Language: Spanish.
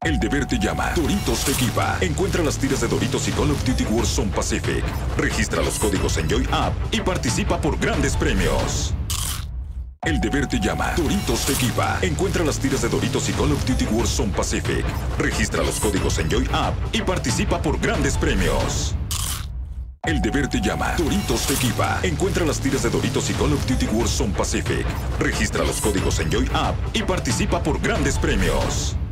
El deber te llama. Doritos te equipa. Encuentra las tiras de Doritos y Call of Duty Warzone Pacific. Registra los códigos en Joy App y participa por grandes premios. El deber te llama. Doritos te equipa. Encuentra las tiras de Doritos y Call of Duty Warzone Pacific. Registra los códigos en Joy App y participa por grandes premios. El deber te llama. Doritos te equipa. Encuentra las tiras de Doritos y Call of Duty Warzone Pacific. Registra los códigos en Joy App y participa por grandes premios.